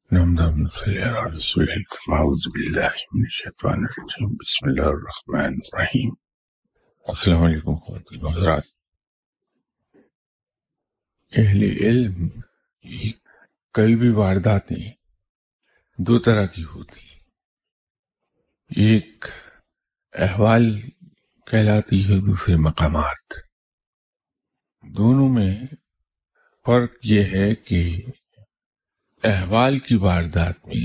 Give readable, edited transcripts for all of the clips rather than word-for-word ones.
نحمده ونصلي على رسوله الكريم. أعوذ بالله من الشيطان الرجيم. بسم الله الرحمن الرحیم. السلام علیکم حضرات. اہل علم کی قلبی وارداتیں دو طرح کی ہوتی ہیں، ایک احوال کہلاتی ہے، دوسرے مقامات. دونوں میں فرق یہ ہے کہ احوال کی واردات میں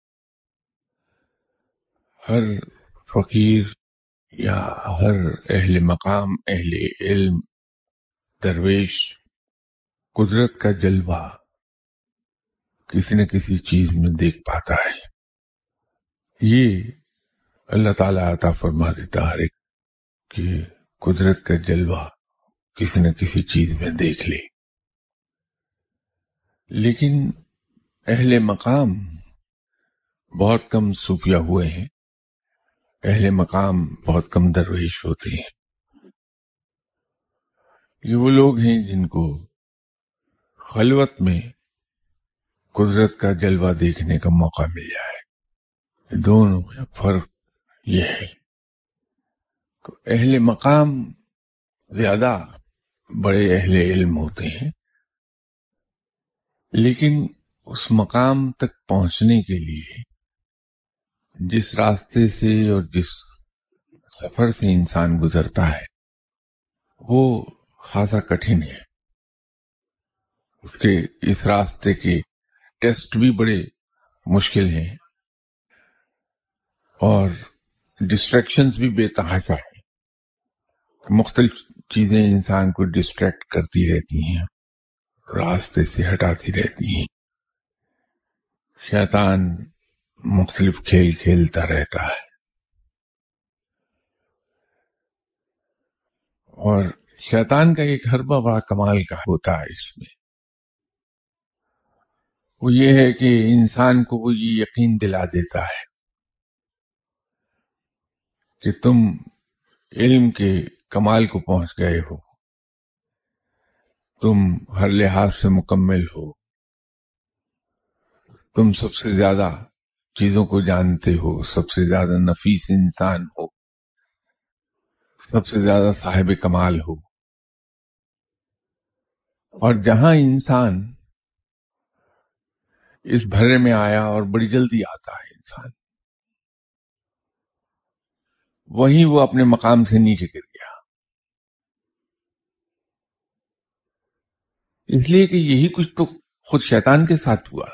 ہر فقیر یا ہر اہل مقام، اہل علم، درویش قدرت کا جلوہ کسی نہ کسی چیز میں دیکھ پاتا ہے. یہ اللہ تعالیٰ عطا فرما دیتا ہر ایک کہ قدرت کا جلوہ کسی نہ کسی چیز میں دیکھ لے. لیکن اہل مقام بہت کم صوفیہ ہوئے ہیں، اہل مقام بہت کم درویش ہوتے ہیں. یہ وہ لوگ ہیں جن کو خلوت میں قدرت کا جلوہ دیکھنے کا موقع مل جائے. دونوں میں فرق یہ ہے. تو اہل مقام زیادہ بڑے اہل علم ہوتے ہیں، لیکن اس مقام تک پہنچنے کے لیے جس راستے سے اور جس سفر سے انسان گزرتا ہے وہ خاصا کٹھن ہے. اس راستے کے ٹیسٹ بھی بڑے مشکل ہیں اور ڈسٹریکشنز بھی بے تحاشا ہیں. مختلف چیزیں انسان کو ڈسٹریکٹ کرتی رہتی ہیں، راستے سے ہٹاتی رہتی ہیں. شیطان مختلف کھیل کھیلتا رہتا ہے، اور شیطان کا ایک حربہ بڑا کمال کا ہوتا ہے. اس میں وہ یہ ہے کہ انسان کو وہ یہ یقین دلا دیتا ہے کہ تم علم کے کمال کو پہنچ گئے ہو، تم ہر لحاظ سے مکمل ہو، تم سب سے زیادہ چیزوں کو جانتے ہو، سب سے زیادہ نفیس انسان ہو، سب سے زیادہ صاحب کمال ہو. اور جہاں انسان اس بھرے میں آیا، اور بڑی جلدی آتا ہے انسان، وہیں وہ اپنے مقام سے نیچے گر گیا. اس لیے کہ یہی کچھ تو خود شیطان کے ساتھ ہوا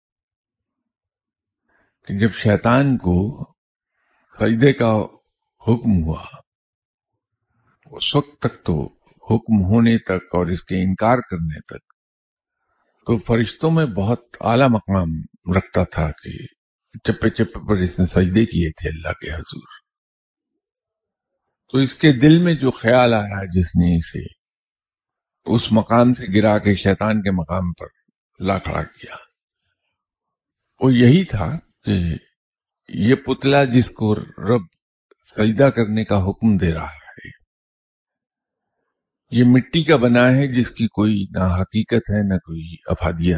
کہ جب شیطان کو سجدے کا حکم ہوا، اس وقت تک تو حکم ہونے تک اور اس کے انکار کرنے تک تو فرشتوں میں بہت اعلیٰ مقام رکھتا تھا کہ چپے چپے پر اس نے سجدے کیے تھے اللہ کے حضور. تو اس کے دل میں جو خیال آیا جس نے اسے اس مقام سے گرا کے شیطان کے مقام پر لا کھڑا کیا، وہ یہی تھا کہ یہ پتلا جس کو رب سجدہ کرنے کا حکم دے رہا ہے، یہ مٹی کا بنا ہے جس کی کوئی نہ حقیقت ہے نہ کوئی افادیت،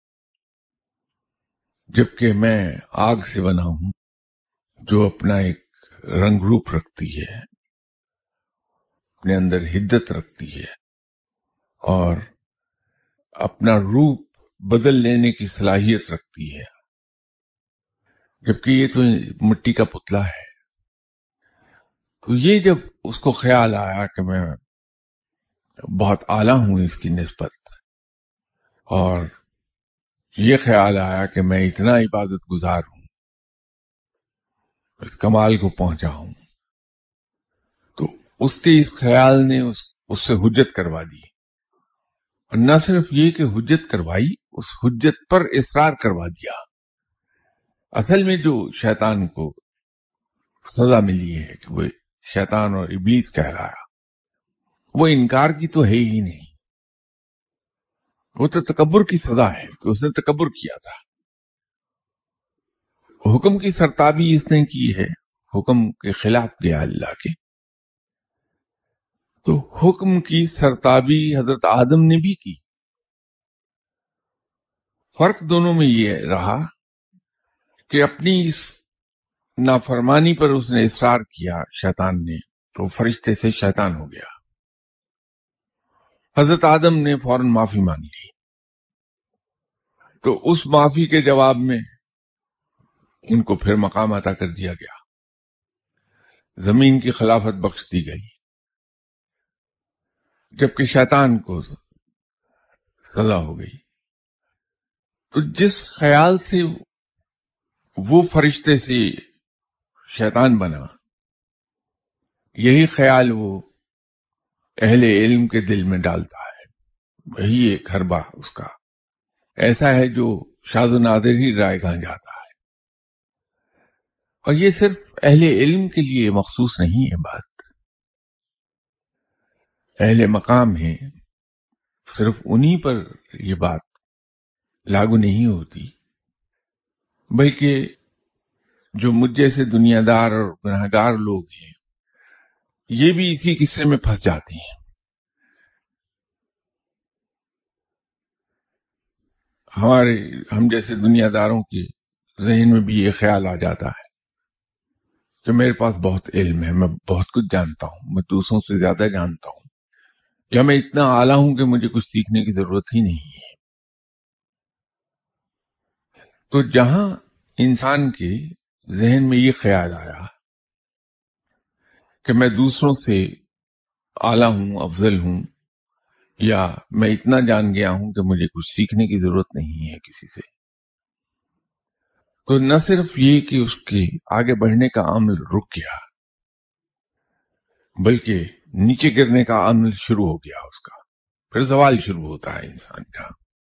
جبکہ میں آگ سے بنا ہوں جو اپنا ایک رنگ روپ رکھتی ہے، اپنے اندر حدت رکھتی ہے اور اپنا روپ بدل لینے کی صلاحیت رکھتی ہے، جبکہ یہ تو مٹی کا پتلا ہے. تو یہ جب اس کو خیال آیا کہ میں بہت اعلیٰ ہوں اس کی نسبت، اور یہ خیال آیا کہ میں اتنا عبادت گزار ہوں، اس کمال کو پہنچا ہوں، تو اس کے اس خیال نے اس سے حجت کروا دی. اور نہ صرف یہ کہ حجت کروائی، اس حجت پر اصرار کروا دیا. اصل میں جو شیطان کو سزا ملی ہے کہ وہ شیطان اور ابلیس کہلایا، وہ انکار کی تو ہے ہی نہیں، وہ تو تکبر کی سزا ہے کہ اس نے تکبر کیا تھا. حکم کی سرتابی اس نے کی ہے، حکم کے خلاف گیا اللہ کے، تو حکم کی سرتابی حضرت آدم نے بھی کی. فرق دونوں میں یہ رہا کہ اپنی اس نافرمانی پر اس نے اصرار کیا شیطان نے، تو فرشتے سے شیطان ہو گیا۔ حضرت آدم نے فوراً معافی مانگ لی، تو اس معافی کے جواب میں ان کو پھر مقام عطا کر دیا گیا، زمین کی خلافت بخش دی گئی، جبکہ شیطان کو سزا ہو گئی۔ تو جس خیال سے وہ فرشتے سے شیطان بنا، یہی خیال وہ اہل علم کے دل میں ڈالتا ہے، وہی ایک حربہ اس کا ایسا ہے جو شاذ و نادر ہی رائے گاہ جاتا ہے۔ اور یہ صرف اہل علم کے لیے مخصوص نہیں ہے بات، اہل مقام ہیں، صرف انہی پر یہ بات لاگو نہیں ہوتی، بلکہ جو مجھ جیسے دنیا دار اور گناہگار لوگ ہیں یہ بھی اسی قصے میں پھنس جاتے ہیں۔ ہم جیسے دنیا داروں کے ذہن میں بھی یہ خیال آ جاتا ہے کہ میرے پاس بہت علم ہے، میں بہت کچھ جانتا ہوں، میں دوسروں سے زیادہ جانتا ہوں، یا میں اتنا اعلیٰ ہوں کہ مجھے کچھ سیکھنے کی ضرورت ہی نہیں ہے۔ تو جہاں انسان کے ذہن میں یہ خیال آیا کہ میں دوسروں سے اعلیٰ ہوں، افضل ہوں، یا میں اتنا جان گیا ہوں کہ مجھے کچھ سیکھنے کی ضرورت نہیں ہے کسی سے، تو نہ صرف یہ کہ اس کے آگے بڑھنے کا عمل رک گیا، بلکہ نیچے گرنے کا عمل شروع ہو گیا اس کا، پھر زوال شروع ہوتا ہے انسان کا۔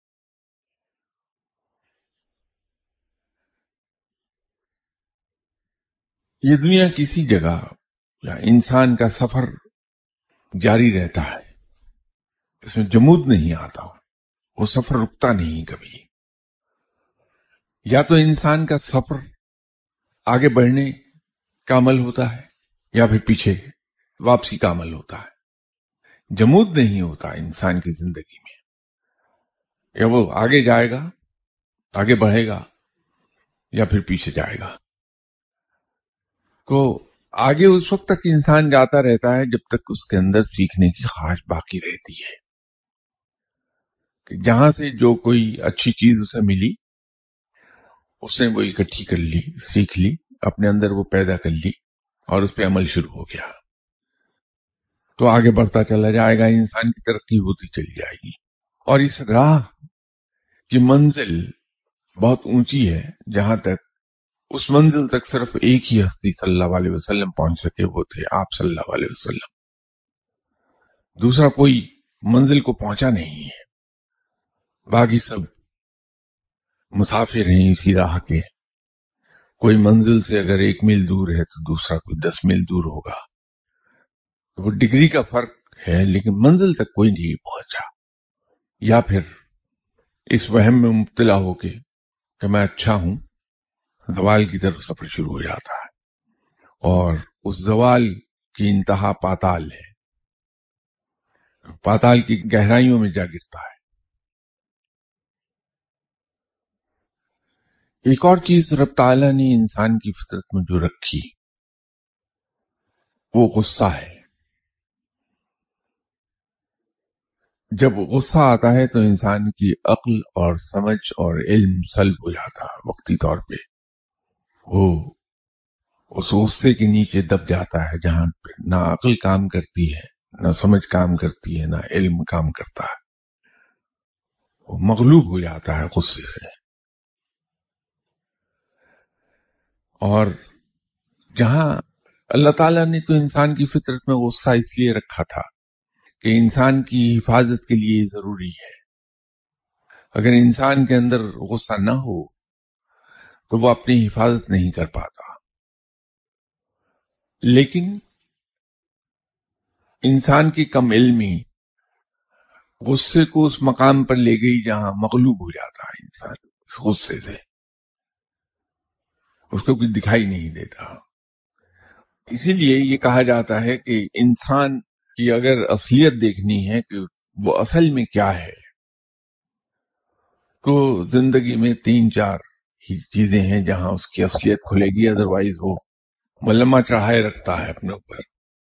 یہ دنیا کسی جگہ یا انسان کا سفر جاری رہتا ہے، اس میں جمود نہیں آتا، وہ سفر رکتا نہیں کبھی۔ یا تو انسان کا سفر آگے بڑھنے کا عمل ہوتا ہے یا پھر پیچھے واپسی کا عمل ہوتا ہے، جمود نہیں ہوتا انسان کی زندگی میں، یا وہ آگے جائے گا، آگے بڑھے گا، یا پھر پیچھے جائے گا۔ تو آگے اس وقت تک انسان جاتا رہتا ہے جب تک اس کے اندر سیکھنے کی خواہش باقی رہتی ہے، کہ جہاں سے جو کوئی اچھی چیز اسے ملی اس نے وہ اکٹھی کر لی، سیکھ لی، اپنے اندر وہ پیدا کر لی اور اس پہ عمل شروع ہو گیا، تو آگے بڑھتا چلا جائے گا، انسان کی ترقی ہوتی چلی جائے گی، اور اس راہ کی منزل بہت اونچی ہے، جہاں تک اس منزل تک صرف ایک ہی ہستی صلی اللہ علیہ وسلم پہنچ سکے، وہ تھے آپ صلی اللہ علیہ وسلم۔ دوسرا کوئی منزل کو پہنچا نہیں ہے، باقی سب مسافر ہیں اسی راہ کے، کوئی منزل سے اگر 1 میل دور ہے تو دوسرا کوئی 10 میل دور ہوگا، وہ ڈگری کا فرق ہے، لیکن منزل تک کوئی نہیں پہنچا، یا پھر اس وہم میں مبتلا ہو کے کہ میں اچھا ہوں، زوال کی طرف سفر شروع ہو جاتا ہے، اور اس زوال کی انتہا پاتال ہے، پاتال کی گہرائیوں میں جا گرتا ہے۔ ایک اور چیز رب تعالیٰ نے انسان کی فطرت میں جو رکھی وہ غصہ ہے۔ جب غصہ آتا ہے تو انسان کی عقل اور سمجھ اور علم سلب ہو جاتا ہے، وقتی طور پہ وہ اس غصے کے نیچے دب جاتا ہے، جہاں پہ نہ عقل کام کرتی ہے، نہ سمجھ کام کرتی ہے، نہ علم کام کرتا ہے، وہ مغلوب ہو جاتا ہے غصے سے۔ اور جہاں اللہ تعالیٰ نے تو انسان کی فطرت میں غصہ اس لیے رکھا تھا کہ انسان کی حفاظت کے لیے ضروری ہے، اگر انسان کے اندر غصہ نہ ہو تو وہ اپنی حفاظت نہیں کر پاتا، لیکن انسان کی کم علمی غصے کو اس مقام پر لے گئی جہاں مغلوب ہو جاتا ہے انسان اس غصے سے، اس کو کچھ دکھائی نہیں دیتا۔ اسی لیے یہ کہا جاتا ہے کہ انسان کی اگر اصلیت دیکھنی ہے کہ وہ اصل میں کیا ہے، تو زندگی میں 3-4 ہی چیزیں ہیں جہاں اس کی اصلیت کھلے گی، ادروائز وہ ملمہ چڑھائے رکھتا ہے اپنے اوپر۔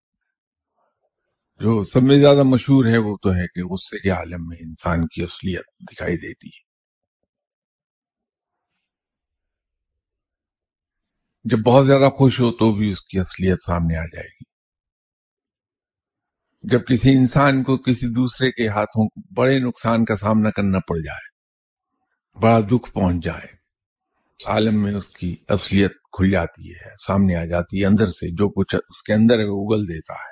جو سب میں زیادہ مشہور ہے وہ تو ہے کہ غصے کے عالم میں انسان کی اصلیت دکھائی دیتی ہے۔ جب بہت زیادہ خوش ہو تو بھی اس کی اصلیت سامنے آ جائے گی۔ جب کسی انسان کو کسی دوسرے کے ہاتھوں بڑے نقصان کا سامنا کرنا پڑ جائے، بڑا دکھ پہنچ جائے، عالم میں اس کی اصلیت کھل جاتی ہے، سامنے آ جاتی ہے، اندر سے جو کچھ اس کے اندر ہے وہ اگل دیتا ہے۔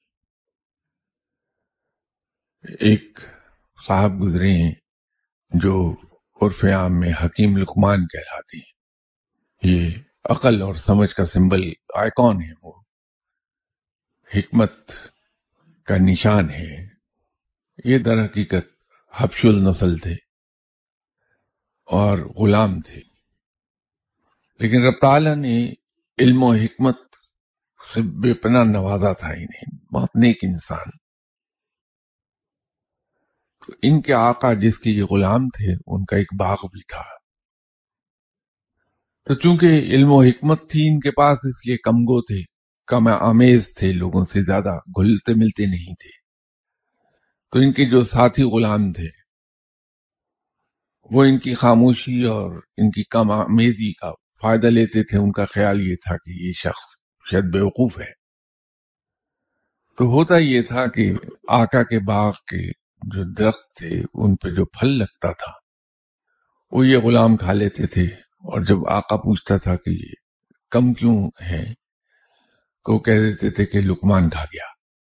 ایک صاحب گزرے ہیں جو عرف عام میں حکیم لقمان کہلاتے ہیں۔ یہ عقل اور سمجھ کا سمبل آئیکن ہے، وہ حکمت کا نشان ہے۔ یہ در حقیقت حبش النسل تھے اور غلام تھے، لیکن رب تعالیٰ نے علم و حکمت سے بے پناہ نوازا تھا انہیں، بہت نیک انسان۔ تو ان کے آقا جس کے یہ غلام تھے، ان کا ایک باغ بھی تھا۔ تو چونکہ علم و حکمت تھی ان کے پاس، اس لیے کم گو تھے، کم آمیز تھے، لوگوں سے زیادہ گھلتے ملتے نہیں تھے۔ تو ان کے جو ساتھی غلام تھے وہ ان کی خاموشی اور ان کی کم آمیزی کا فائدہ لیتے تھے۔ ان کا خیال یہ تھا کہ یہ شخص شاید بیوقوف ہے۔ تو ہوتا یہ تھا کہ آقا کے باغ کے جو درخت تھے ان پہ جو پھل لگتا تھا وہ یہ غلام کھا لیتے تھے، اور جب آقا پوچھتا تھا کہ یہ کم کیوں ہے تو وہ کہہ دیتے تھے کہ لقمان کھا گیا۔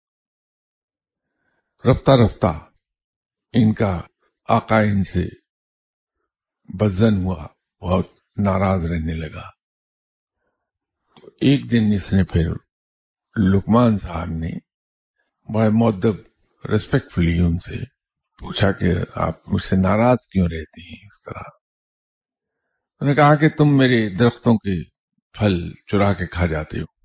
رفتہ رفتہ ان کا آقا ان سے بدظن ہوا، بہت ناراض رہنے لگا۔ تو ایک دن اس نے پھر لقمان صاحب نے بڑے مؤدب ریسپیکٹفلی ان سے پوچھا کہ آپ مجھ سے ناراض کیوں رہتے ہیں اس طرح؟ انہوں نے کہا کہ تم میرے درختوں کے پھل چرا کے کھا جاتے ہو۔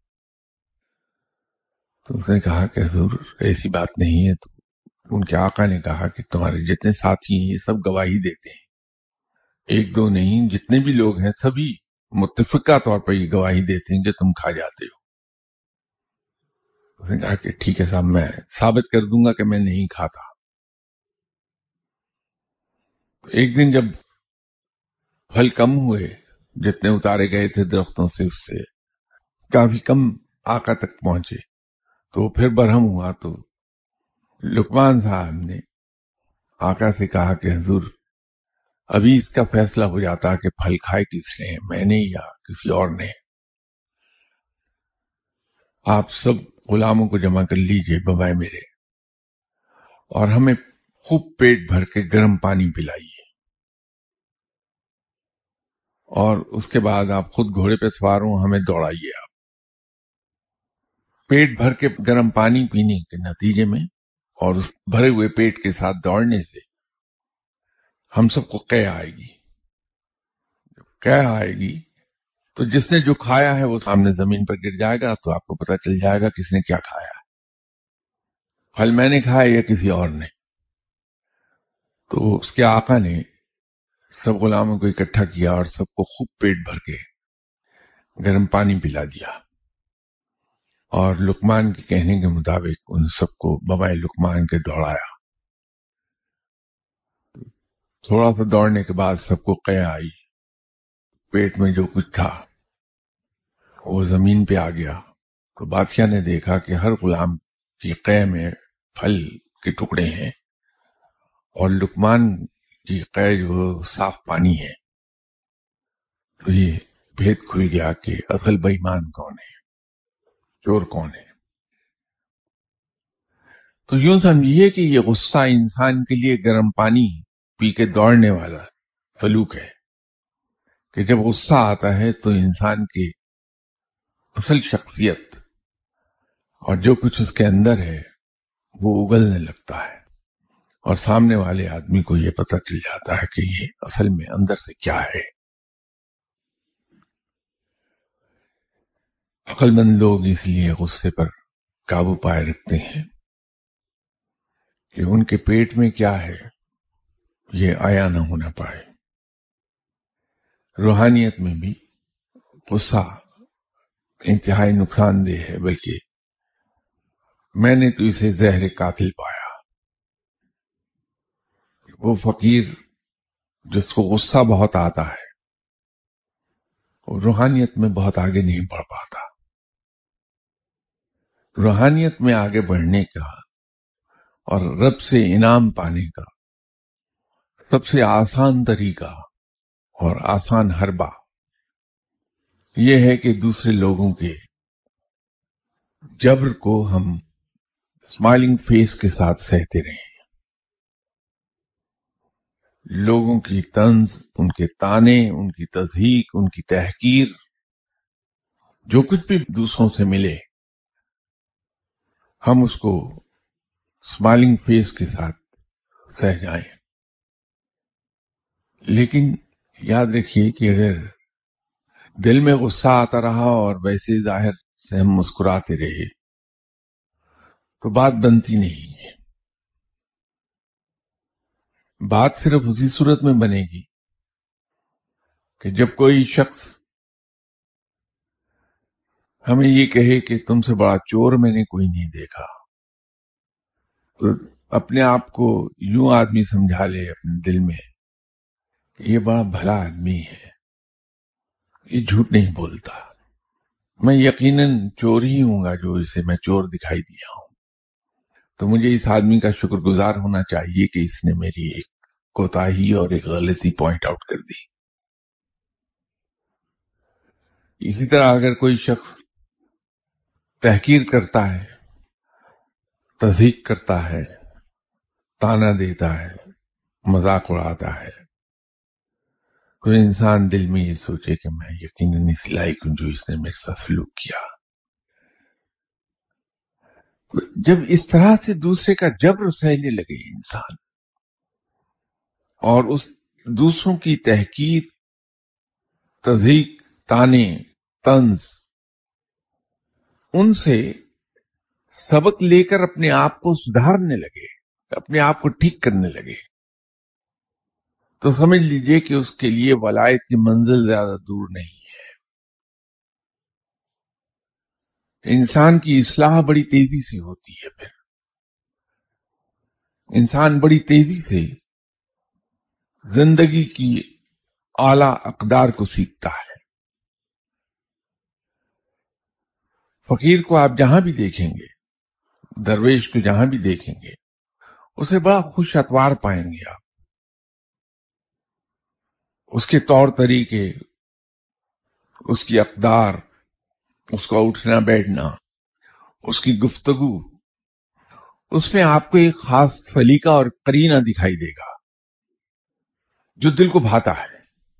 تو اس نے کہا کہ حضور ایسی بات نہیں ہے۔ تو ان کے آقا نے کہا کہ تمہارے جتنے ساتھی ہیں یہ سب گواہی دیتے ہیں، ایک دو نہیں، جتنے بھی لوگ ہیں سبھی متفقہ طور پر یہ گواہی دیتے ہیں کہ تم کھا جاتے ہو۔ اس نے کہا کہ ٹھیک ہے صاحب، میں ثابت کر دوں گا کہ میں نہیں کھاتا۔ ایک دن جب پھل کم ہوئے، جتنے اتارے گئے تھے درختوں سے اس سے کافی کم آقا تک پہنچے، تو پھر برہم ہوا۔ تو لقمان صاحب نے آقا سے کہا کہ حضور ابھی اس کا فیصلہ ہو جاتا کہ پھل کھائے کس نے، میں نے یا کسی اور نے۔ آپ سب غلاموں کو جمع کر لیجئے بوائے میرے، اور ہمیں خوب پیٹ بھر کے گرم پانی پلائیے، اور اس کے بعد آپ خود گھوڑے پہ سوار ہوں، ہمیں دوڑائیے۔ آپ پیٹ بھر کے گرم پانی پینے کے نتیجے میں اور اس بھرے ہوئے پیٹ کے ساتھ دوڑنے سے ہم سب کو قے آئے گی۔ قے آئے گی تو جس نے جو کھایا ہے وہ سامنے زمین پر گر جائے گا، تو آپ کو پتہ چل جائے گا کس نے کیا کھایا ہے، پھل میں نے کھایا یا کسی اور نے۔ تو اس کے آقا نے سب غلاموں کو اکٹھا کیا اور سب کو خوب پیٹ بھر کے گرم پانی پلا دیا، اور لقمان کے کہنے کے مطابق ان سب کو بوائے لقمان کے دوڑایا۔ تھوڑا سا دوڑنے کے بعد سب کو قے آئی، پیٹ میں جو کچھ تھا وہ زمین پہ آ گیا۔ تو بادشاہ نے دیکھا کہ ہر غلام کی قے میں پھل کے ٹکڑے ہیں، اور لقمان کی قے جو صاف پانی ہے۔ تو یہ بھید کھل گیا کہ اصل بے ایمان کون ہے، چور کون ہے۔ تو یوں سمجھیے کہ یہ غصہ انسان کے لیے گرم پانی پی کے دوڑنے والا سلوک ہے، کہ جب غصہ آتا ہے تو انسان کی اصل شخصیت اور جو کچھ اس کے اندر ہے وہ اگلنے لگتا ہے، اور سامنے والے آدمی کو یہ پتہ چل جاتا ہے کہ یہ اصل میں اندر سے کیا ہے۔ عقل مند لوگ اس لیے غصے پر قابو پائے رکھتے ہیں کہ ان کے پیٹ میں کیا ہے یہ آیا نہ ہونا پائے۔ روحانیت میں بھی غصہ انتہائی نقصان دہ ہے، بلکہ میں نے تو اسے زہر قاتل پایا۔ وہ فقیر جس کو غصہ بہت آتا ہے وہ روحانیت میں بہت آگے نہیں بڑھ پاتا۔ روحانیت میں آگے بڑھنے کا اور رب سے انعام پانے کا سب سے آسان طریقہ اور آسان حربہ یہ ہے کہ دوسرے لوگوں کے جبر کو ہم اسمائلنگ فیس کے ساتھ سہتے رہیں۔ لوگوں کی طنز، ان کے طعنے، ان کی تضحیک، ان کی تحقیر، جو کچھ بھی دوسروں سے ملے ہم اس کو اسمائلنگ فیس کے ساتھ سہ جائیں۔ لیکن یاد رکھیے کہ اگر دل میں غصہ آتا رہا اور ویسے ظاہر سے ہم مسکراتے رہے تو بات بنتی نہیں ہے۔ بات صرف اسی صورت میں بنے گی کہ جب کوئی شخص ہمیں یہ کہے کہ تم سے بڑا چور میں نے کوئی نہیں دیکھا، تو اپنے آپ کو یوں آدمی سمجھا لے اپنے دل میں کہ یہ بڑا بھلا آدمی ہے، یہ جھوٹ نہیں بولتا، میں یقیناً چور ہی ہوں گا جو اسے میں چور دکھائی دیا ہوں، تو مجھے اس آدمی کا شکر گزار ہونا چاہیے کہ اس نے میری ایک کوتاہی اور ایک غلطی پوائنٹ آؤٹ کر دی۔ اسی طرح اگر کوئی شخص تحقیر کرتا ہے، تضحیک کرتا ہے، طعنہ دیتا ہے، مذاق اڑاتا ہے، تو انسان دل میں یہ سوچے کہ میں یقیناً اس لائق ہوں جو اس نے میرے ساتھ سلوک کیا۔ جب اس طرح سے دوسرے کا جبر سہنے لگے انسان اور اس دوسروں کی تحقیر، تضحیک، طعنے، طنز ان سے سبق لے کر اپنے آپ کو سدھارنے لگے، اپنے آپ کو ٹھیک کرنے لگے، تو سمجھ لیجئے کہ اس کے لیے ولایت کی منزل زیادہ دور نہیں ہے۔ انسان کی اصلاح بڑی تیزی سے ہوتی ہے، پھر انسان بڑی تیزی سے زندگی کی اعلیٰ اقدار کو سیکھتا ہے۔ فقیر کو آپ جہاں بھی دیکھیں گے، درویش کو جہاں بھی دیکھیں گے، اسے بڑا خوش اتوار پائیں گے آپ۔ اس کے طور طریقے، اس کی اقدار، اس کا اٹھنا بیٹھنا، اس کی گفتگو، اس میں آپ کو ایک خاص سلیقہ اور قرینہ دکھائی دے گا جو دل کو بھاتا ہے،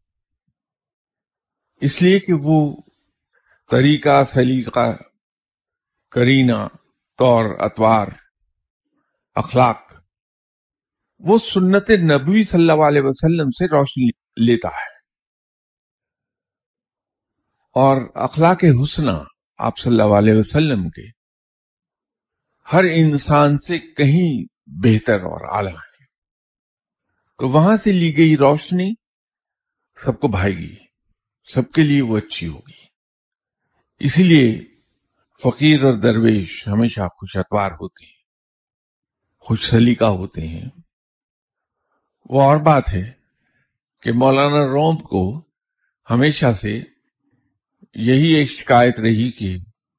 اس لیے کہ وہ طریقہ، سلیقہ، قرینہ، طور، اطوار، اخلاق وہ سنت نبوی صلی اللہ علیہ وسلم سے روشنی لیتا ہے، اور اخلاق حسنہ آپ صلی اللہ علیہ وسلم کے ہر انسان سے کہیں بہتر اور اعلیٰ ہے، تو وہاں سے لی گئی روشنی سب کو بھائے گی، سب کے لیے وہ اچھی ہوگی۔ اسی لیے فقیر اور درویش ہمیشہ خوش اتوار ہوتے ہیں، خوش سلیقہ ہوتے ہیں۔ وہ اور بات ہے کہ مولانا روم کو ہمیشہ سے یہی ایک شکایت رہی کہ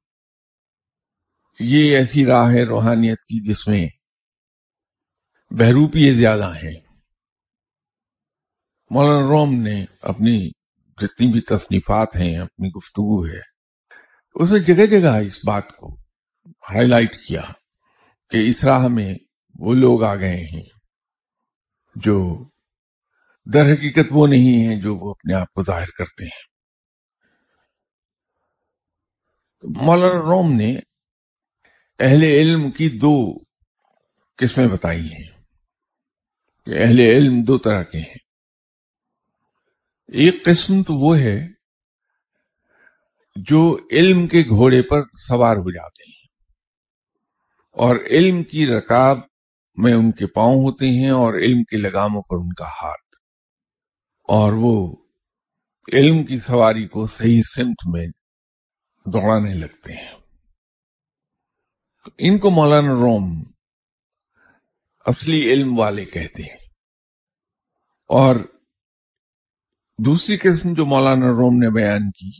یہ ایسی راہ ہے روحانیت کی جس میں بہروپیے زیادہ ہیں۔ مولانا روم نے اپنی جتنی بھی تصنیفات ہیں، اپنی گفتگو ہے، اس میں جگہ جگہ اس بات کو ہائی لائٹ کیا کہ اس راہ میں وہ لوگ آ گئے ہیں جو در حقیقت وہ نہیں ہیں جو وہ اپنے آپ کو ظاہر کرتے ہیں۔ مولانا روم نے اہل علم کی دو قسمیں بتائی ہیں کہ اہل علم دو طرح کے ہیں۔ ایک قسم تو وہ ہے جو علم کے گھوڑے پر سوار ہو جاتے ہیں اور علم کی رکاب میں ان کے پاؤں ہوتے ہیں اور علم کے لگاموں پر ان کا ہاتھ، اور وہ علم کی سواری کو صحیح سمت میں دوڑانے لگتے ہیں. تو ان کو مولانا روم اصلی علم والے کہتے ہیں. اور دوسری قسم جو مولانا روم نے بیان کی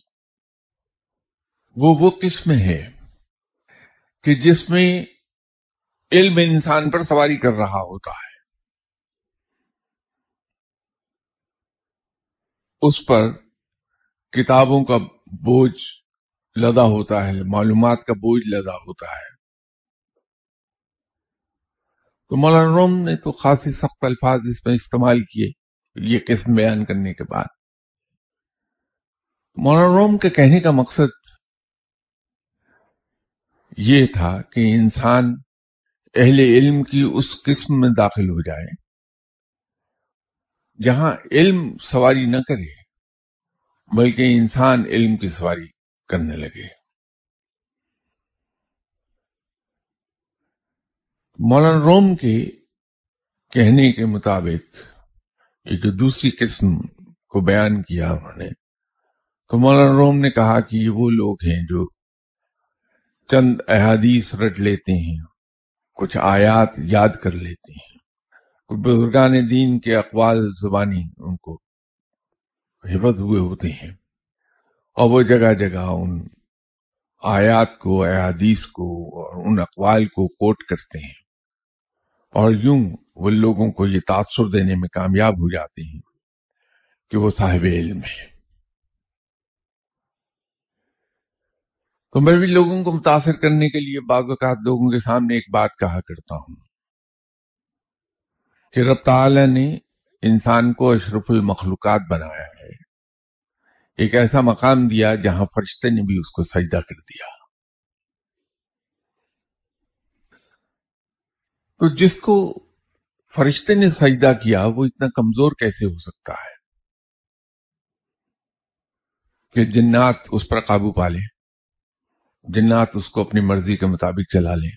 وہ قسم ہے کہ جس میں علم انسان پر سواری کر رہا ہوتا ہے، اس پر کتابوں کا بوجھ لدا ہوتا ہے، معلومات کا بوجھ لدا ہوتا ہے. تو مولانا روم نے تو خاصی سخت الفاظ اس میں استعمال کیے یہ قسم بیان کرنے کے بعد. مولانا روم کے کہنے کا مقصد یہ تھا کہ انسان اہل علم کی اس قسم میں داخل ہو جائے جہاں علم سواری نہ کرے بلکہ انسان علم کی سواری کرنے لگے. مولانا روم کے کہنے کے مطابق یہ جو دوسری قسم کو بیان کیا انہوں نے، تو مولانا روم نے کہا کہ یہ وہ لوگ ہیں جو چند احادیث رٹ لیتے ہیں، کچھ آیات یاد کر لیتے ہیں، کچھ بزرگان دین کے اقوال زبانی ان کو حفظ ہوئے ہوتے ہیں، اور وہ جگہ جگہ ان آیات کو، احادیث کو اور ان اقوال کو کوٹ کرتے ہیں، اور یوں وہ لوگوں کو یہ تاثر دینے میں کامیاب ہو جاتے ہیں کہ وہ صاحب علم ہیں. تو میں بھی لوگوں کو متاثر کرنے کے لیے بعض اوقات لوگوں کے سامنے ایک بات کہا کرتا ہوں کہ رب تعالی نے انسان کو اشرف المخلوقات بنایا ہے، ایک ایسا مقام دیا جہاں فرشتے نے بھی اس کو سجدہ کر دیا. تو جس کو فرشتے نے سجدہ کیا وہ اتنا کمزور کیسے ہو سکتا ہے کہ جنات اس پر قابو پا لیں، جنات اس کو اپنی مرضی کے مطابق چلا لیں؟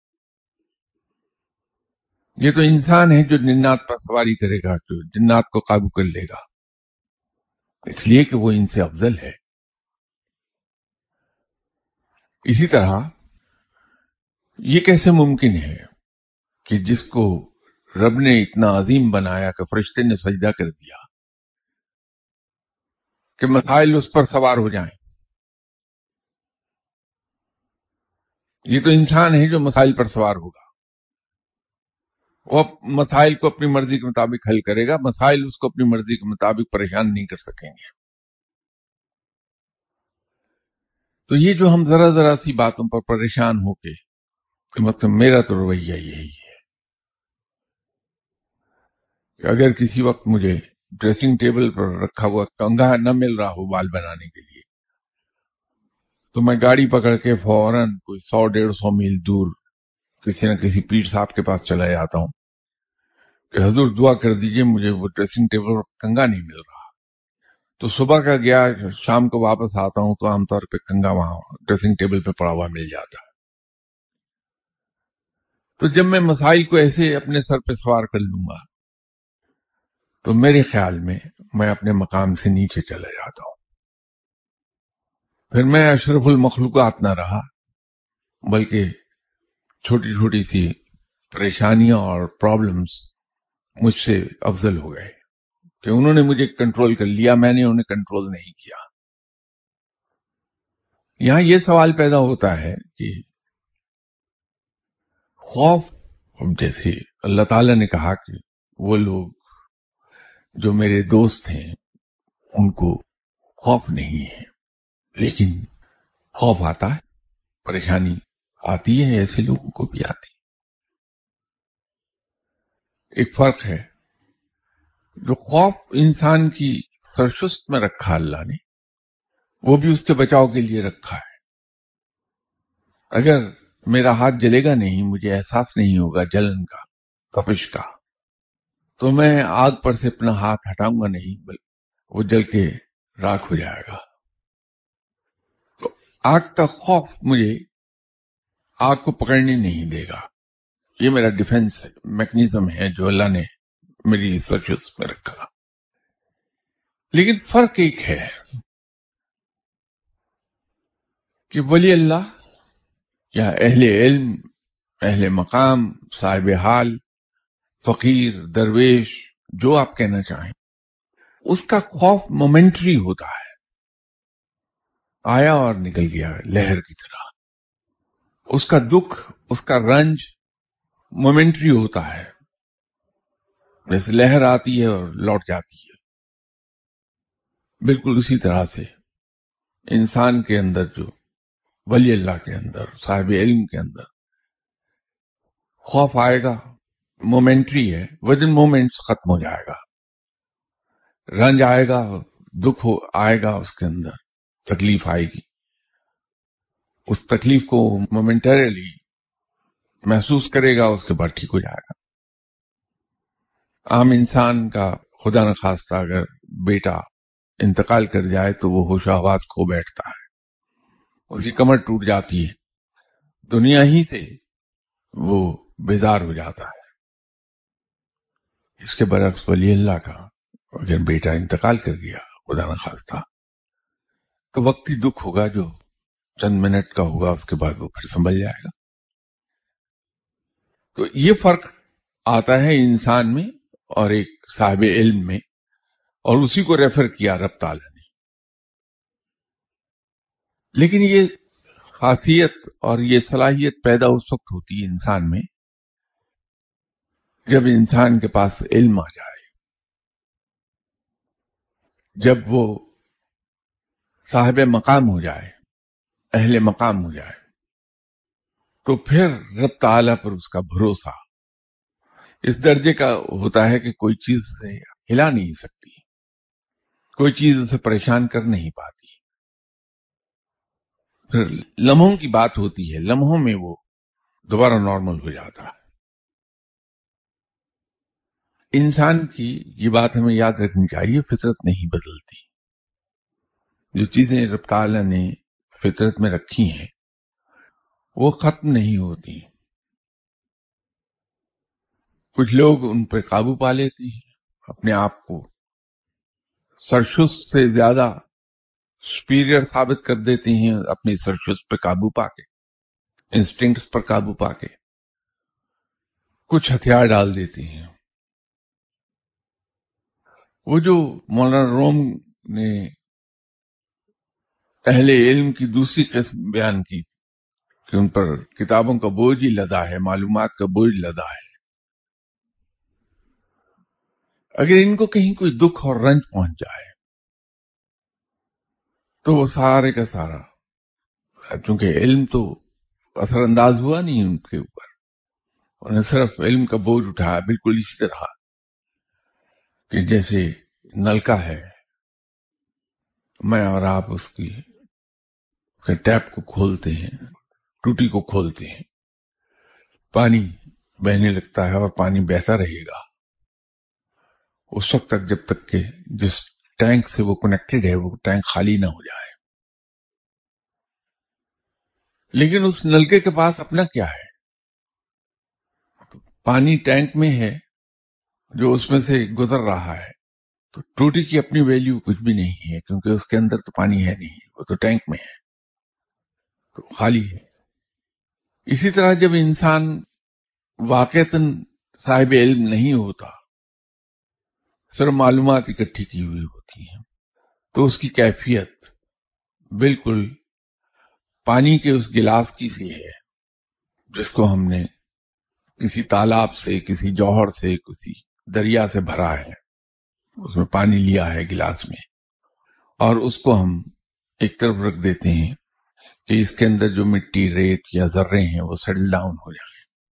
یہ تو انسان ہے جو جنات پر سواری کرے گا، جو جنات کو قابو کر لے گا، اس لیے کہ وہ ان سے افضل ہے. اسی طرح یہ کیسے ممکن ہے کہ جس کو رب نے اتنا عظیم بنایا کہ فرشتے نے سجدہ کر دیا کہ مسائل اس پر سوار ہو جائیں؟ یہ تو انسان ہے جو مسائل پر سوار ہوگا، وہ مسائل کو اپنی مرضی کے مطابق حل کرے گا، مسائل اس کو اپنی مرضی کے مطابق پریشان نہیں کر سکیں گے. تو یہ جو ہم ذرا ذرا سی باتوں پر پریشان ہو کے، مطلب میرا تو رویہ یہی ہے کہ اگر کسی وقت مجھے ڈریسنگ ٹیبل پر رکھا ہوا کنگھا نہ مل رہا ہو بال بنانے کے لیے، تو میں گاڑی پکڑ کے فوراً کوئی 100-150 میل دور کسی نہ کسی پیر صاحب کے پاس چلا جاتا ہوں کہ حضور دعا کر دیجئے مجھے وہ ڈریسنگ ٹیبل پر کنگھا نہیں مل رہا. تو صبح کا گیا، شام کو واپس آتا ہوں تو عام طور پہ کنگھا وہاں ڈریسنگ ٹیبل پہ پڑا ہوا مل جاتا ہے. تو جب میں مسائل کو ایسے اپنے سر پہ سوار کر لوں گا تو میرے خیال میں اپنے مقام سے نیچے چلا جاتا ہوں. پھر میں اشرف المخلوقات نہ رہا بلکہ چھوٹی چھوٹی سی پریشانیاں اور پرابلمز مجھ سے افضل ہو گئے کہ انہوں نے مجھے کنٹرول کر لیا، میں نے انہیں کنٹرول نہیں کیا. یہاں یہ سوال پیدا ہوتا ہے کہ خوف، جیسے اللہ تعالیٰ نے کہا کہ وہ لوگ جو میرے دوست ہیں ان کو خوف نہیں ہے، لیکن خوف آتا ہے، پریشانی آتی ہے، ایسے لوگوں کو بھی آتی. ایک فرق ہے، جو خوف انسان کی سرشست میں رکھا اللہ نے، وہ بھی اس کے بچاؤ کے لیے رکھا ہے. اگر میرا ہاتھ جلے گا نہیں، مجھے احساس نہیں ہوگا جلن کا، تپش کا، تو میں آگ پر سے اپنا ہاتھ ہٹاؤں گا نہیں، وہ جل کے راکھ ہو جائے گا. تو آگ کا خوف مجھے آگ کو پکڑنے نہیں دے گا. یہ میرا ڈیفنس میکنیزم ہے جو اللہ نے میری ریسرچ میں رکھا. لیکن فرق ایک ہے کہ ولی اللہ یا اہل علم، اہل مقام، صاحب حال، فقیر، درویش، جو آپ کہنا چاہیں، اس کا خوف مومنٹری ہوتا ہے، آیا اور نکل گیا لہر کی طرح. اس کا دکھ، اس کا رنج مومنٹری ہوتا ہے، جیسے لہر آتی ہے اور لوٹ جاتی ہے. بالکل اسی طرح سے انسان کے اندر، جو ولی اللہ کے اندر، صاحب علم کے اندر خوف آئے گا، مومنٹری ہے، ود ان مومنٹس ختم ہو جائے گا. رنج آئے گا، دکھ آئے گا، اس کے اندر تکلیف آئے گی. اس تکلیف کو مومنٹریلی محسوس کرے گا، اس کے بعد ٹھیک ہو جائے گا. عام انسان کا خدا نخواستہ اگر بیٹا انتقال کر جائے تو وہ ہوش و حواس کھو بیٹھتا ہے، اس کی کمر ٹوٹ جاتی ہے، دنیا ہی سے وہ بیزار ہو جاتا ہے. اس کے برعکس ولی اللہ کا اگر بیٹا انتقال کر گیا خدا نخواستہ، تو وقتی دکھ ہوگا جو چند منٹ کا ہوگا، اس کے بعد وہ پھر سنبھل جائے گا. تو یہ فرق آتا ہے انسان میں اور ایک صاحب علم میں، اور اسی کو ریفر کیا رب تعالیٰ نے. لیکن یہ خاصیت اور یہ صلاحیت پیدا اس وقت ہوتی ہے انسان میں جب انسان کے پاس علم آ جائے، جب وہ صاحب مقام ہو جائے، اہل مقام ہو جائے، تو پھر رب تعالیٰ پر اس کا بھروسہ اس درجے کا ہوتا ہے کہ کوئی چیز اسے ہلا نہیں سکتی، کوئی چیز اسے پریشان کر نہیں پاتی. پھر لمحوں کی بات ہوتی ہے، لمحوں میں وہ دوبارہ نارمل ہو جاتا ہے. انسان کی یہ بات ہمیں یاد رکھنی چاہیے، فطرت نہیں بدلتی. جو چیزیں رب تعالیٰ نے فطرت میں رکھی ہیں وہ ختم نہیں ہوتی. کچھ لوگ ان پہ قابو پا لیتے ہیں، اپنے آپ کو سرشست سے زیادہ سپیریئر ثابت کر دیتے ہیں، اپنی سرشست پہ قابو پا کے، انسٹنکٹس پر قابو پا کے کچھ ہتھیار ڈال دیتے ہیں. وہ جو مولانا روم نے اہل علم کی دوسری قسم بیان کی تھی کہ ان پر کتابوں کا بوجھ ہی لدا ہے، معلومات کا بوجھ لدا ہے. اگر ان کو کہیں کوئی دکھ اور رنج پہنچ جائے تو وہ سارے کا سارا، چونکہ علم تو اثر انداز ہوا نہیں ان کے اوپر، انہوں نے صرف علم کا بوجھ اٹھایا. بالکل اسی طرح کہ جیسے نلکا ہے، میں اور آپ اس کی ٹیپ کو کھولتے ہیں، ٹوٹی کو کھولتے ہیں، پانی بہنے لگتا ہے اور پانی بہتا رہے گا اس وقت تک جب تک کہ جس ٹینک سے وہ کنیکٹڈ ہے وہ ٹینک خالی نہ ہو جائے. لیکن اس نلکے کے پاس اپنا کیا ہے؟ پانی ٹینک میں ہے جو اس میں سے گزر رہا ہے، تو ٹوٹی کی اپنی ویلیو کچھ بھی نہیں ہے، کیونکہ اس کے اندر تو پانی ہے نہیں، وہ تو ٹینک میں ہے، تو خالی ہے. اسی طرح جب انسان واقعتاً صاحب علم نہیں ہوتا، صرف معلومات اکٹھی کی ہوئی ہوتی ہیں، تو اس کی کیفیت بالکل پانی کے اس گلاس کی سی ہے جس کو ہم نے کسی تالاب سے، کسی جوہر سے، کسی دریا سے بھرا ہے، اس میں پانی لیا ہے گلاس میں، اور اس کو ہم ایک طرف رکھ دیتے ہیں کہ اس کے اندر جو مٹی، ریت یا ذرے ہیں وہ سیٹل ڈاؤن ہو جائیں.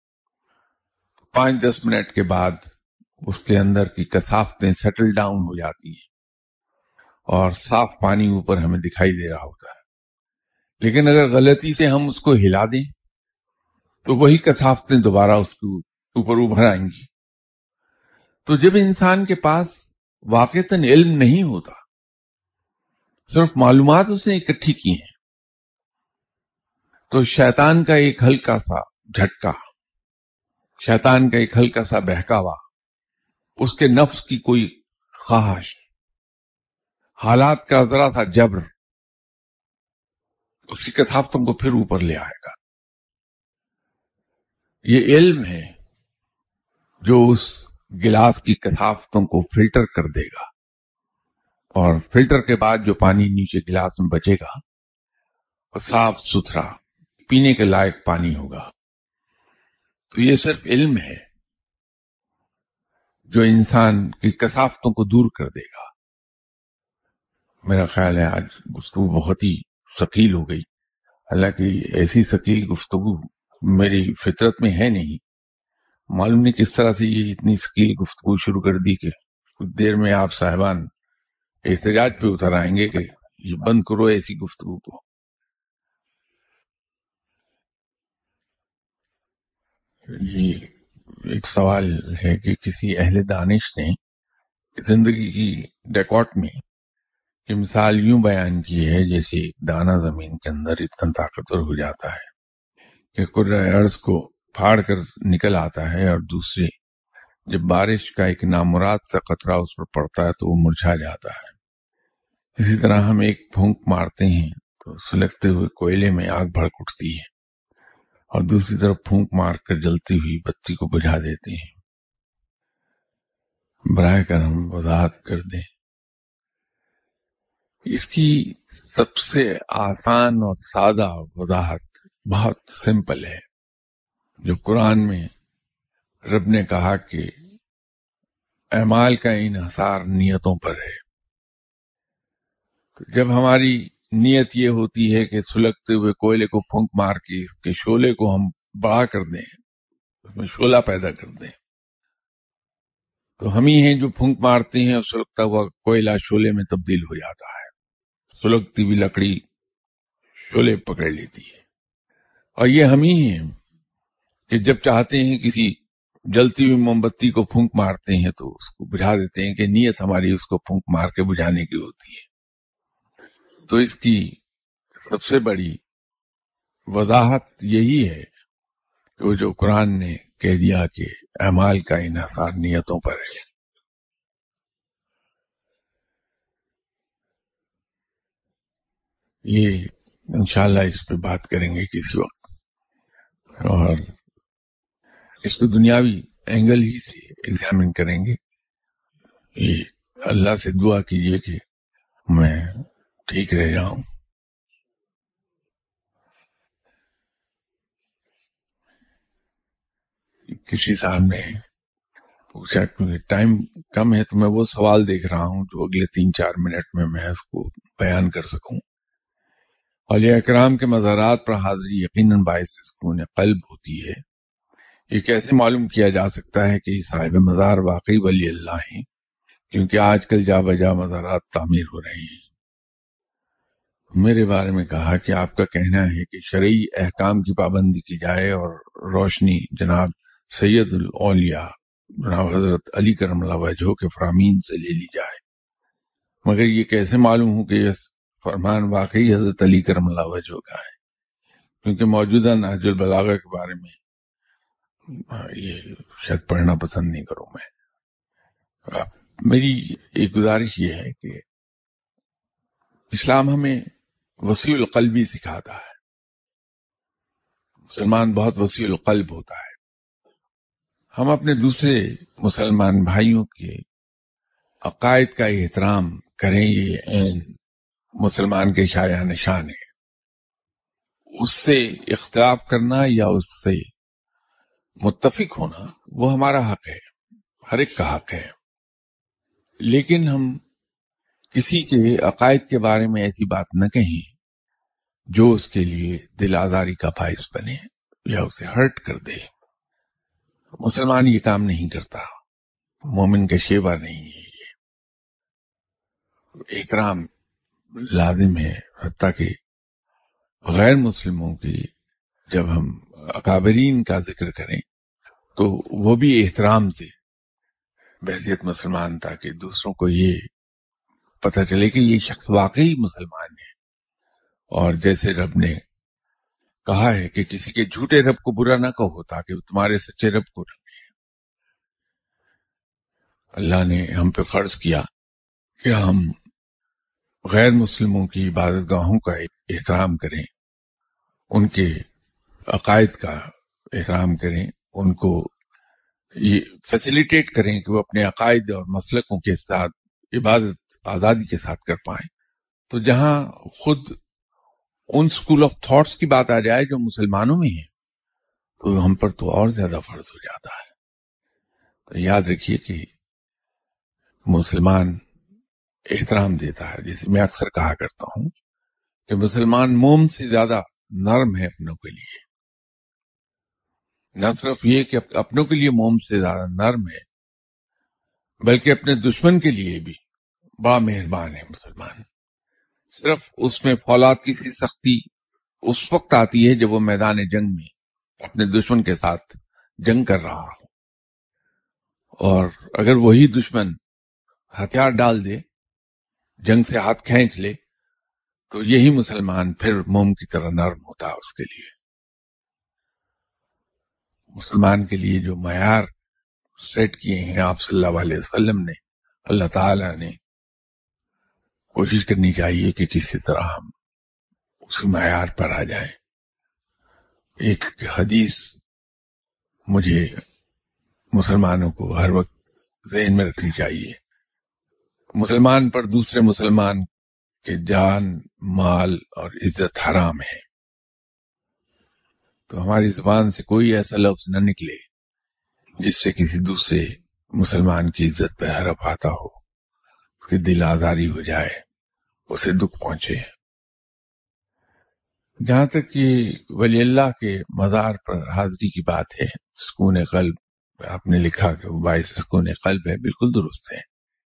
5-10 منٹ کے بعد اس کے اندر کی کثافتیں سیٹل ڈاؤن ہو جاتی ہیں اور صاف پانی اوپر ہمیں دکھائی دے رہا ہوتا ہے. لیکن اگر غلطی سے ہم اس کو ہلا دیں تو وہی کثافتیں دوبارہ اس کے اوپر ابھر آئیں گی. تو جب انسان کے پاس واقعتاً علم نہیں ہوتا، صرف معلومات اس نے اکٹھی کی ہیں، تو شیطان کا ایک ہلکا سا جھٹکا، شیطان کا ایک ہلکا سا بہکاوا، اس کے نفس کی کوئی خواہش حالات کا ذرا سا جبر اس کی کثافتوں کو پھر اوپر لے آئے گا. یہ علم ہے جو اس گلاس کی کثافتوں کو فلٹر کر دے گا، اور فلٹر کے بعد جو پانی نیچے گلاس میں بچے گا وہ صاف ستھرا پینے کے لائق پانی ہوگا. تو یہ صرف علم ہے جو انسان کی کثافتوں کو دور کر دے گا. میرا خیال ہے آج گفتگو بہت ہی ثقیل ہو گئی، حالانکہ ایسی ثقیل گفتگو میری فطرت میں ہے نہیں. معلوم نہیں کس طرح سے یہ اتنی ثقیل گفتگو شروع کر دی کہ کچھ دیر میں آپ صاحبان احتجاج پہ اتر آئیں گے کہ یہ بند کرو ایسی گفتگو کو. یہ ایک سوال ہے کہ کسی اہل دانش نے زندگی کی ڈیکوٹ میں کہ مثال یوں بیان کی ہے جیسے ایک دانہ زمین کے اندر اتنا طاقتور ہو جاتا ہے کہ کرۂ ارض کو پھاڑ کر نکل آتا ہے، اور دوسرے جب بارش کا ایک نامراد سا قطرہ اس پر پڑتا ہے تو وہ مرجھا جاتا ہے. اسی طرح ہم ایک پھونک مارتے ہیں تو سلگتے ہوئے کوئلے میں آگ بھڑک اٹھتی ہے، اور دوسری طرف پھونک مار کر جلتی ہوئی بتی کو بجھا دیتے ہیں. براہ کرم وضاحت کر دیں. اس کی سب سے آسان اور سادہ وضاحت بہت سمپل ہے. جو قرآن میں رب نے کہا کہ اعمال کا انحصار نیتوں پر ہے، جب ہماری نیت یہ ہوتی ہے کہ سلگتے ہوئے کوئلے کو پھونک مار کے اس کے شعلے کو ہم بڑا کر دیں، اس میں شعلہ پیدا کر دیں، تو ہم ہی ہیں جو پھونک مارتے ہیں اور سلگتا ہوا کوئلہ شعلے میں تبدیل ہو جاتا ہے. سلگتی ہوئی لکڑی شعلے پکڑ لیتی ہے. اور یہ ہم ہی ہیں کہ جب چاہتے ہیں کسی جلتی ہوئی موم بتی کو پھونک مارتے ہیں تو اس کو بجھا دیتے ہیں کہ نیت ہماری اس کو پھونک مار کے بجھانے کی ہوتی ہے. تو اس کی سب سے بڑی وضاحت یہی ہے کہ وہ جو قرآن نے کہہ دیا کہ اعمال کا انحصار نیتوں پر ہے. یہ انشاءاللہ اس پہ بات کریں گے کسی وقت، اور اس کو دنیاوی اینگل ہی سے ایگزامن کریں گے. یہ اللہ سے دعا کیجئے کہ میں ٹھیک رہ جاؤں. کسی صاحب نے پوچھا کیونکہ ٹائم کم ہے تو میں وہ سوال دیکھ رہا ہوں جو اگلے 3-4 منٹ میں اس کو بیان کر سکوں. اولیاء کرام کے مزارات پر حاضری یقیناً باعث سکون قلب ہوتی ہے. یہ کیسے معلوم کیا جا سکتا ہے کہ صاحب مزار واقعی ولی اللہ ہیں؟ کیونکہ آج کل جا بجا مزارات تعمیر ہو رہے ہیں. میرے بارے میں کہا کہ آپ کا کہنا ہے کہ شرعی احکام کی پابندی کی جائے اور روشنی جناب سید الاولیاء جناب حضرت علی کرم اللہ وجہہ کے فرامین سے لے لی جائے، مگر یہ کیسے معلوم ہو کہ یہ فرمان واقعی حضرت علی کرم اللہ وجہہ کا ہے؟ کیونکہ موجودہ نہج البلاغہ کے بارے میں یہ شاید پڑھنا پسند نہیں کروں میں. میری ایک گزارش یہ ہے کہ اسلام ہمیں وسیع القلبی سکھاتا ہے. مسلمان بہت وسیع القلب ہوتا ہے. ہم اپنے دوسرے مسلمان بھائیوں کے عقائد کا احترام کریں، یہ عین مسلمان کے شایہ نشان ہے. اس سے اختلاف کرنا یا اس سے متفق ہونا وہ ہمارا حق ہے، ہر ایک کا حق ہے. لیکن ہم کسی کے عقائد کے بارے میں ایسی بات نہ کہیں جو اس کے لیے دل آزاری کا باعث بنے یا اسے ہرٹ کر دے. مسلمان یہ کام نہیں کرتا، مومن کا شیوا نہیں ہے. یہ احترام لازم ہے، حتیٰ کہ غیر مسلموں کی جب ہم اکابرین کا ذکر کریں تو وہ بھی احترام سے بحیثیت مسلمان، تاکہ دوسروں کو یہ پتہ چلے کہ یہ شخص واقعی مسلمان ہے. اور جیسے رب نے کہا ہے کہ کسی کے جھوٹے رب کو برا نہ کہو تاکہ تمہارے سچے رب کو رکھے. اللہ نے ہم پہ فرض کیا کہ ہم غیر مسلموں کی عبادت گاہوں کا احترام کریں، ان کے عقائد کا احترام کریں، ان کو یہ فیسیلیٹیٹ کریں کہ وہ اپنے عقائد اور مسلکوں کے ساتھ عبادت آزادی کے ساتھ کر پائیں. تو جہاں خود ان سکول آف تھاٹس کی بات آ جائے جو مسلمانوں میں ہیں تو ہم پر تو اور زیادہ فرض ہو جاتا ہے. تو یاد رکھیے کہ مسلمان احترام دیتا ہے. جیسے میں اکثر کہا کرتا ہوں کہ مسلمان موم سے زیادہ نرم ہے اپنوں کے لیے. نہ صرف یہ کہ اپنوں کے لیے موم سے زیادہ نرم ہے بلکہ اپنے دشمن کے لیے بھی بڑا مہربان ہے مسلمان. صرف اس میں فولاد کی سی سختی اس وقت آتی ہے جب وہ میدان جنگ میں اپنے دشمن کے ساتھ جنگ کر رہا ہو، اور اگر وہی دشمن ہتھیار ڈال دے، جنگ سے ہاتھ کھینچ لے، تو یہی مسلمان پھر موم کی طرح نرم ہوتا ہے اس کے لیے. مسلمان کے لیے جو معیار سیٹ کیے ہیں آپ صلی اللہ علیہ وسلم نے، اللہ تعالی نے، کوشش کرنی چاہیے کہ کسی طرح ہم اس معیار پر آ جائیں. ایک حدیث مجھے مسلمانوں کو ہر وقت ذہن میں رکھنی چاہیے. مسلمان پر دوسرے مسلمان کے جان، مال اور عزت حرام ہے. تو ہماری زبان سے کوئی ایسا لفظ نہ نکلے جس سے کسی دوسرے مسلمان کی عزت پہ حرف آتا ہو، اس کی دل آزاری ہو جائے، اسے دکھ پہنچے. جہاں تک کہ ولی اللہ کے مزار پر حاضری کی بات ہے، سکون قلب، آپ نے لکھا کہ وہ باعث سکون قلب ہے، بالکل درست ہے.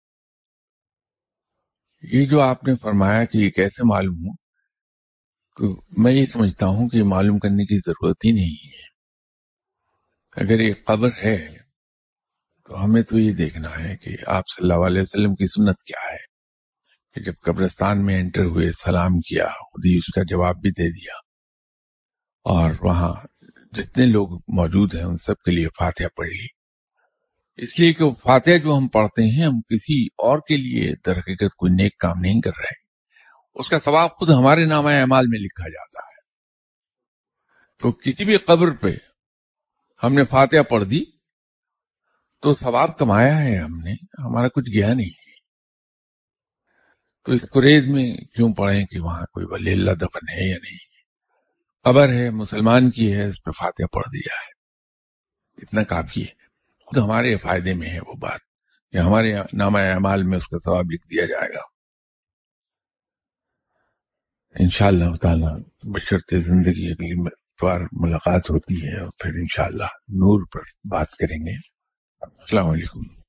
یہ جو آپ نے فرمایا کہ یہ کیسے معلوم ہو، تو میں یہ سمجھتا ہوں کہ معلوم کرنے کی ضرورت ہی نہیں ہے. اگر یہ قبر ہے تو ہمیں تو یہ دیکھنا ہے کہ آپ صلی اللہ علیہ وسلم کی سنت کیا ہے کہ جب قبرستان میں انٹر ہوئے سلام کیا، خود ہی اس کا جواب بھی دے دیا، اور وہاں جتنے لوگ موجود ہیں ان سب کے لیے فاتحہ پڑھ لی. اس لیے کہ وہ فاتحہ جو ہم پڑھتے ہیں ہم کسی اور کے لیے در حقیقت کوئی نیک کام نہیں کر رہے، اس کا ثواب خود ہمارے نامہ اعمال میں لکھا جاتا ہے. تو کسی بھی قبر پہ ہم نے فاتحہ پڑھ دی تو ثواب کمایا ہے ہم نے، ہمارا کچھ گیا نہیں. تو اس قریز میں کیوں پڑھیں کہ وہاں کوئی ولی اللہ دفن ہے یا نہیں. قبر ہے، مسلمان کی ہے، اس پہ فاتحہ پڑھ دیا ہے، اتنا کافی ہے. خود ہمارے فائدے میں ہے وہ بات کہ ہمارے نامہ اعمال میں اس کا ثواب لکھ دیا جائے گا انشاءاللہ تعالی. بشرط زندگی اگلی بار ملاقات ہوتی ہے اور پھر انشاءاللہ نور پر بات کریں گے. السلام علیکم.